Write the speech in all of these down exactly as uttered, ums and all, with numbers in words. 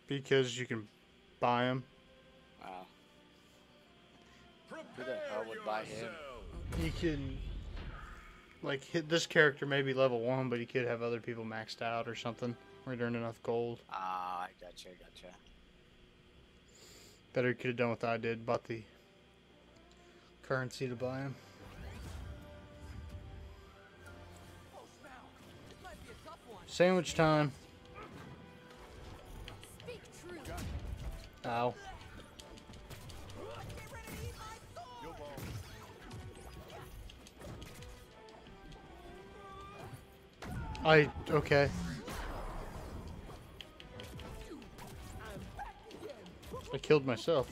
Because you can buy them. Wow. Who the hell would buy him? You can, like, hit this character maybe level one, but he could have other people maxed out or something. Or earn enough gold. Ah, I gotcha, gotcha. Better he could have done what I did. Bought the currency to buy him. Sandwich time. Ow. I, okay. I killed myself.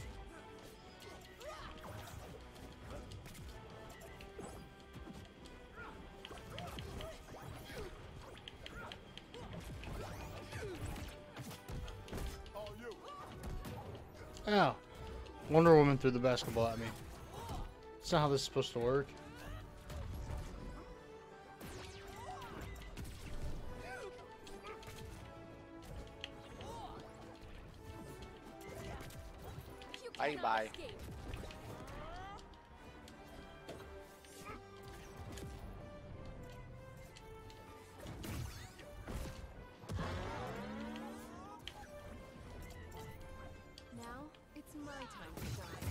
Ow. Wonder Woman threw the basketball at me. That's not how this is supposed to work. Bye bye. Now it's my time to shine.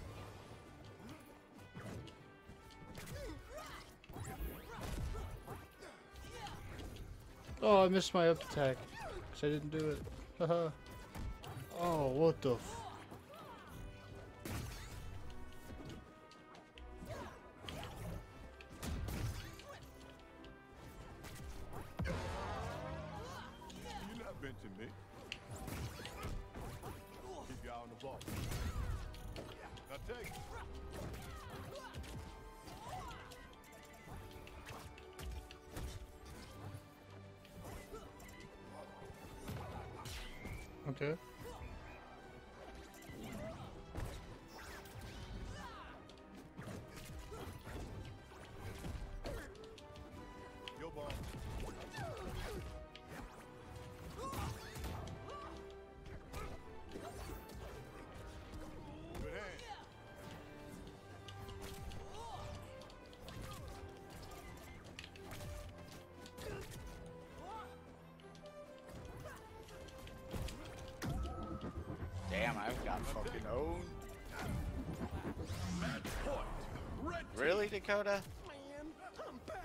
Oh, I missed my up attack. Because I didn't do it. Haha. Oh, what the f... You're not benching me. Keep your eye on the ball. Now take it. Okay. Your ball. Good hand. Damn, I've got fucking owned. Match point. Red Really, Dakota? man, I'm back.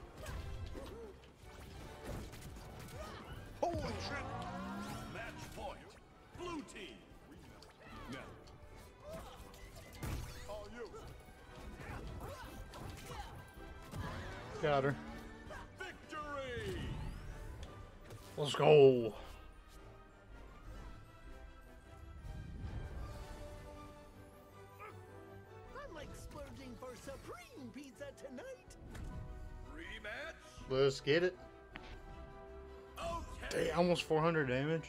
Holy shit. Match point. Blue team. Now. All you. Got her. Victory. Let's go. I'm like splurging for supreme pizza tonight. Rematch. Let's get it. Okay. Dang, almost four hundred damage.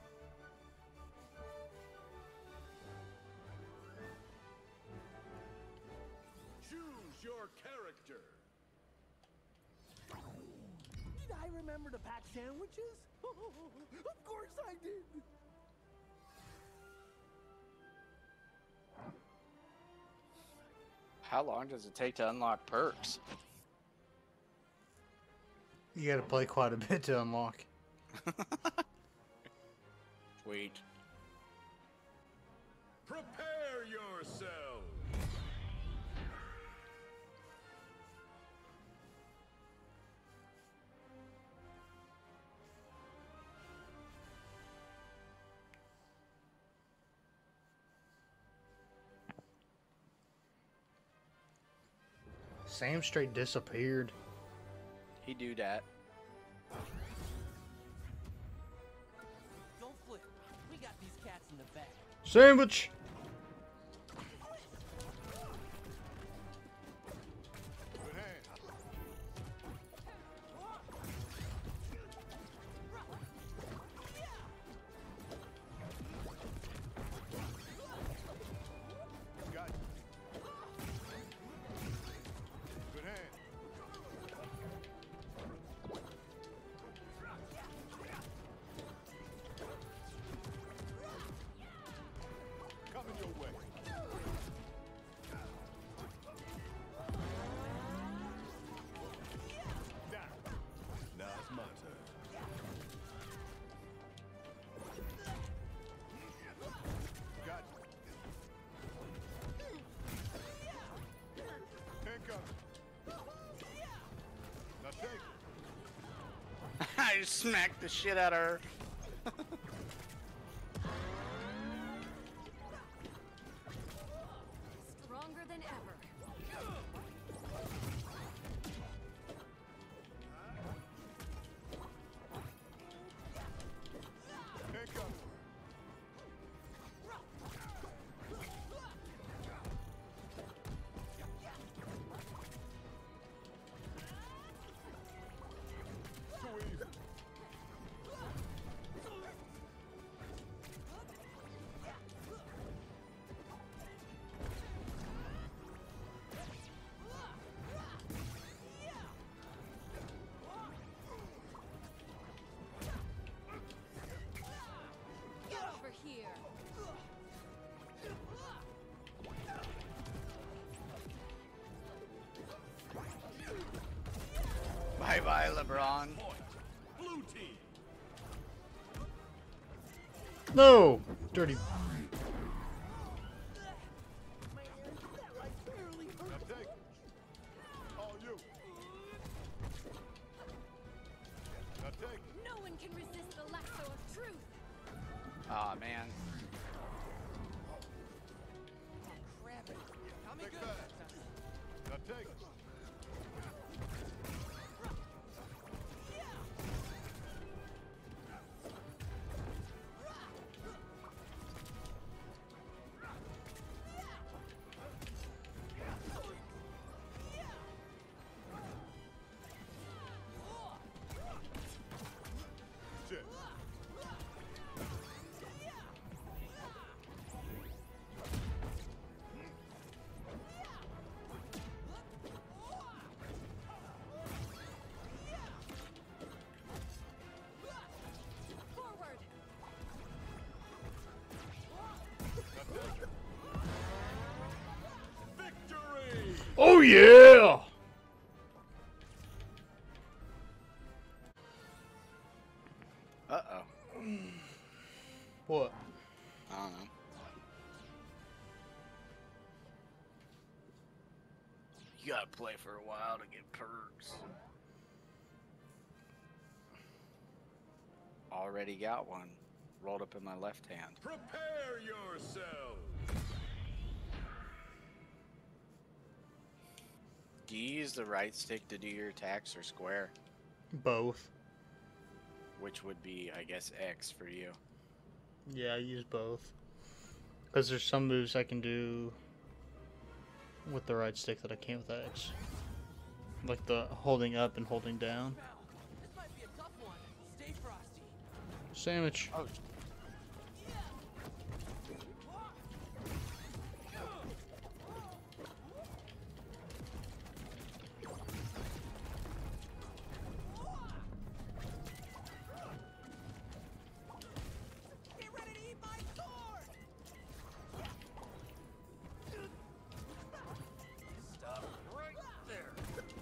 Choose your character. Did I remember to pack sandwiches? Of course I did. How long does it take to unlock perks? You gotta play quite a bit to unlock. Sweet. Prepare yourself. Sam straight disappeared. He do that. Don't flip. We got these cats in the back. Sandwich! Good hand. Got you. Good hand. I just smacked the shit out of her. Stronger than ever. Incoming. Too easy. Get over here. Bye bye, LeBron. Point. Blue team. No! Dirty. Man, that like barely hurt. Now take it. All you. Now take it. No one can resist the lasso of truth. Aw, man. Take that. Now take it. Shit. Forward. Now take it. Victory! Oh yeah! Uh-oh. What? I don't know. You gotta play for a while to get perks. Already got one. Rolled up in my left hand. Prepare yourself! Do you use the right stick to do your attacks or square? Both. Which would be, I guess, X for you. Yeah, I use both. Because there's some moves I can do with the right stick that I can't with X. Like the holding up and holding down. This might be a tough one. Stay frosty. Sandwich. Oh, Get ready to eat my sword! Stop right there!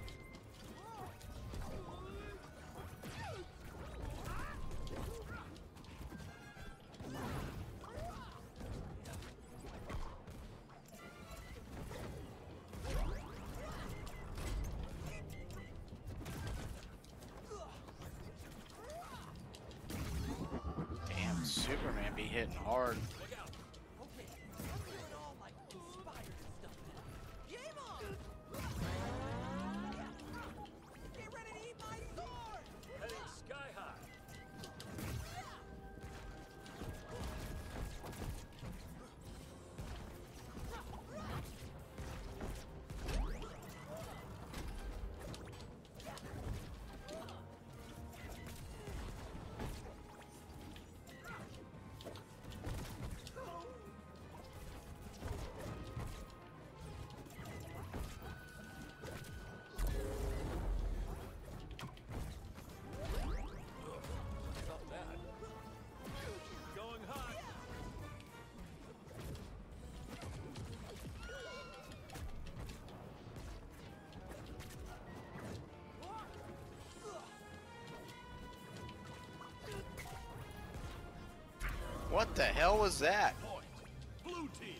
damn, Superman be hitting hard. Okay, I'm doing all like spiders and stuff now. Game on! Get ready to eat my sword! Heading sky high. Not bad. Going hot. What the hell was that? Point. Blue team.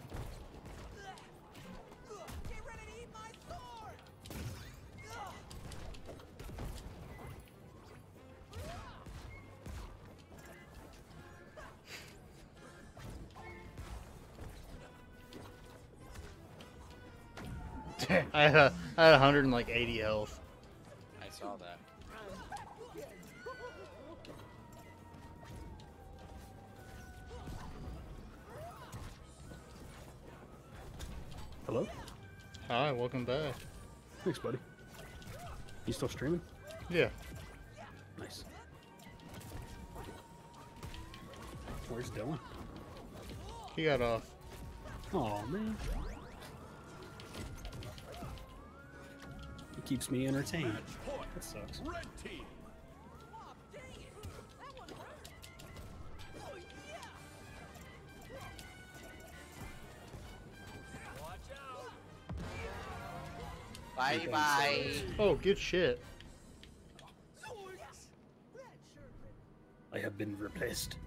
Get ready to eat my sword! I had a, I had one hundred eighty health. I saw that. Hello? Hi, welcome back. Thanks, buddy. You still streaming? Yeah. Nice. Where's Dylan? He got off. Oh man. It keeps me entertained. Match point. That sucks. Red team. Bye bye. Oh, good shit. I have been replaced.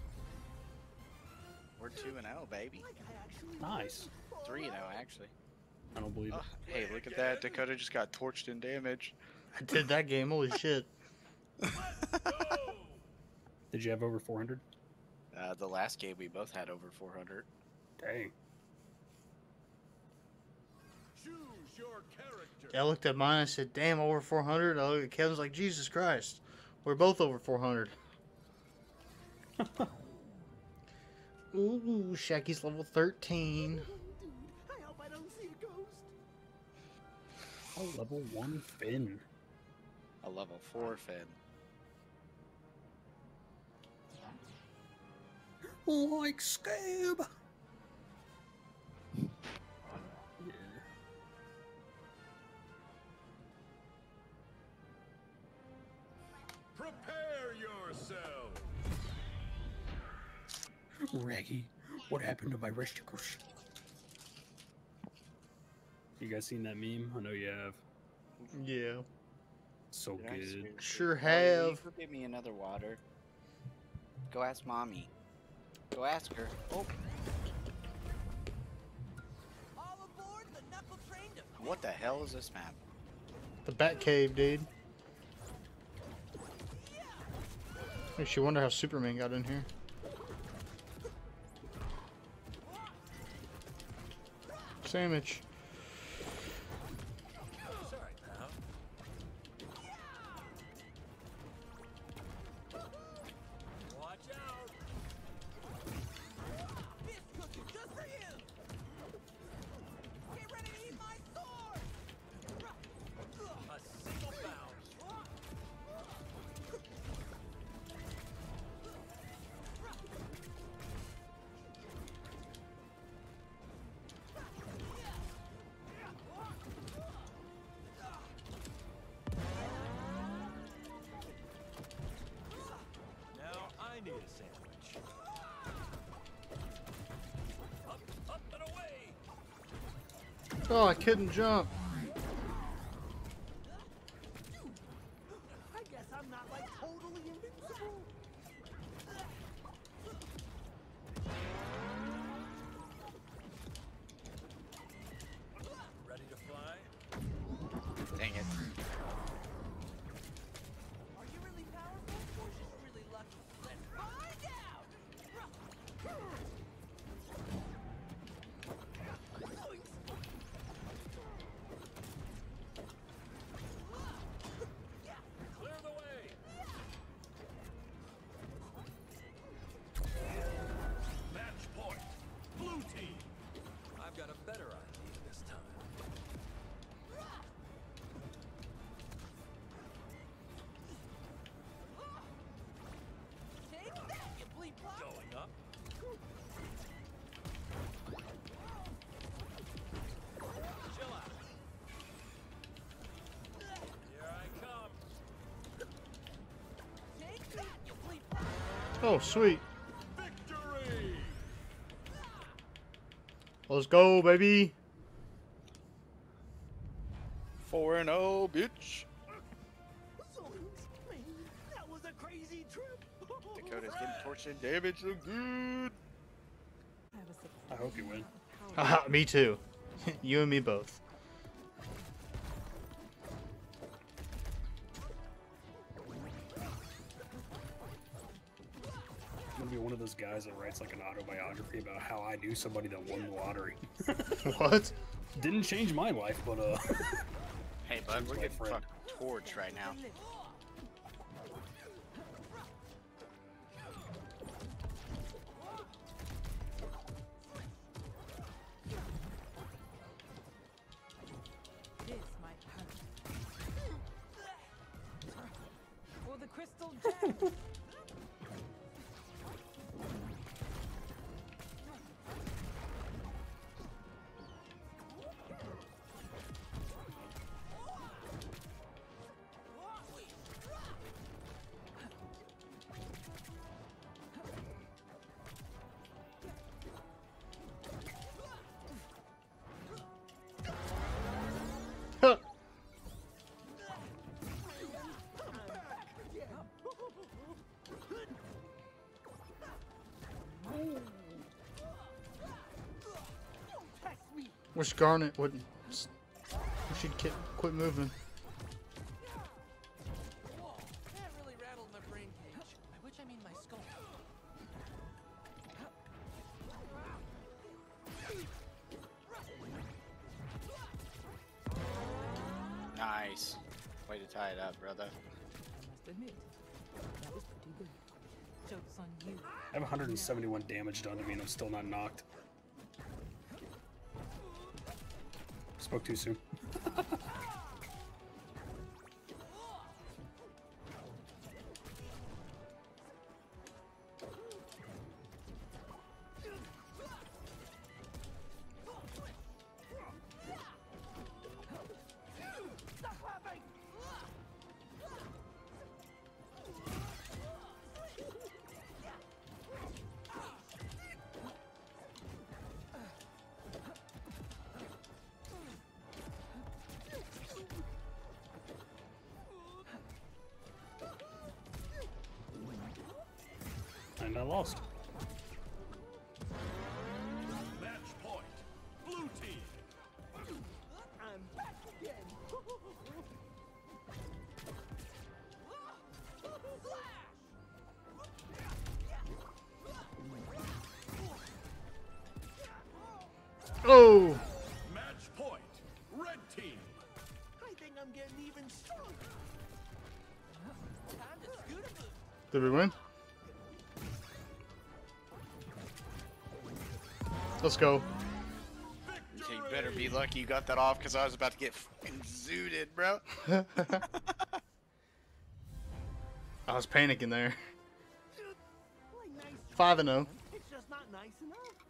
We're two and zero, baby. Nice. Three and zero, actually. I don't believe it. Oh, hey, look at that. Dakota just got torched in damage. I did that game. Holy shit. Did you have over four hundred? Uh, the last game we both had over four hundred. Dang. Choose your character. I looked at mine. I said, "Damn, over four hundred." I looked at Kevin's like, "Jesus Christ, we're both over four hundred." Ooh, Shaggy's level thirteen. Dude, I hope I don't see a ghost. A level one Finn. A level four Finn. Like Scab. Yeah. Prepare yourself. Raggy, what happened to my resticles? You guys seen that meme? I know you have. Yeah, So Did I good. seriously- Sure Mommy, will you have. go get me another water. Go ask mommy. Go ask her. Oh, All aboard the knuckle train to what the hell is this map? the Bat Cave, dude. Makes you wonder how Superman got in here. Sandwich. Sorry, pal. Watch out. fish cooking just for you. Get ready to eat my sword. A single bound. Now I need a sandwich. Up, up and away. Oh, I couldn't jump. I guess I'm not like totally invincible. Ready to fly? Dang it. Are you really powerful or just really lucky? Let's find out. Clear the way. Match point. Blue team. I've got a better idea this time. Take that, you bleep flop. Going up. Chill out. Here I come. Take that, you bleep flop. Oh, sweet. Victory! Let's go, baby. four and oh, bitch. Zoinks, man, that was a crazy trip. Dakota's getting torched in damage. So good. I hope you win. Haha, me too. You and me both. I'm gonna be one of those guys that writes like an autobiography about how I knew somebody that won the lottery. What? Didn't change my life, but uh. Hey, bud, we're My getting friend. fucking torched right now. This might hurt. For the crystal gem. Huh. Wish Garnet wouldn't. Wish she'd quit, quit moving. That really rattled my brain cage. By which I mean my skull. Nice. Way to tie it up, brother. I must admit, that was pretty good. Joke's on you. I have one hundred seventy-one damage done to me and I'm still not knocked. Spoke too soon. And I lost. Match point. Blue team. I'm back again. Oh! Match point. Red team. I think I'm getting even stronger. Time to scoot a boot. Did we win? Let's go. You better be lucky you got that off because I was about to get fucking zooted, bro. I was panicking there. Like nice. five and oh. It's just not nice enough.